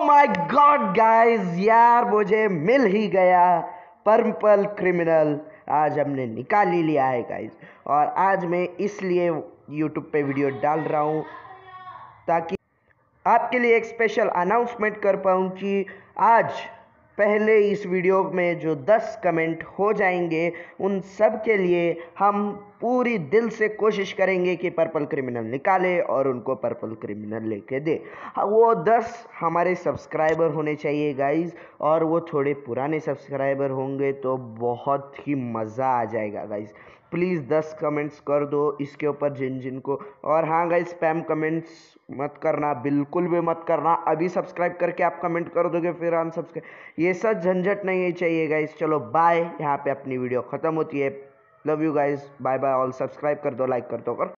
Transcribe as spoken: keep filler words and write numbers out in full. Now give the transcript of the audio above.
My God guys, यार मुझे मिल ही गया पर्पल क्रिमिनल। आज हमने निकाल ही लिया है गाइस। और आज मैं इसलिए यूट्यूब पे वीडियो डाल रहा हूँ ताकि आपके लिए एक स्पेशल अनाउंसमेंट कर पाऊँ कि आज पहले इस वीडियो में जो दस कमेंट हो जाएंगे उन सब के लिए हम पूरी दिल से कोशिश करेंगे कि पर्पल क्रिमिनल निकाले और उनको पर्पल क्रिमिनल लेके दे। वो दस हमारे सब्सक्राइबर होने चाहिए गाइस, और वो थोड़े पुराने सब्सक्राइबर होंगे तो बहुत ही मज़ा आ जाएगा गाइस। प्लीज़ दस कमेंट्स कर दो इसके ऊपर जिन जिन को। और हाँ गाइस, स्पैम कमेंट्स मत करना, बिल्कुल भी मत करना। अभी सब्सक्राइब करके आप कमेंट कर दोगे फिर अनसब्सक्राइब, ये सब झंझट नहीं चाहिए गाइस। चलो बाय, यहाँ पे अपनी वीडियो ख़त्म होती है। Love you guys, bye bye all. Subscribe कर दो, लाइक कर दो।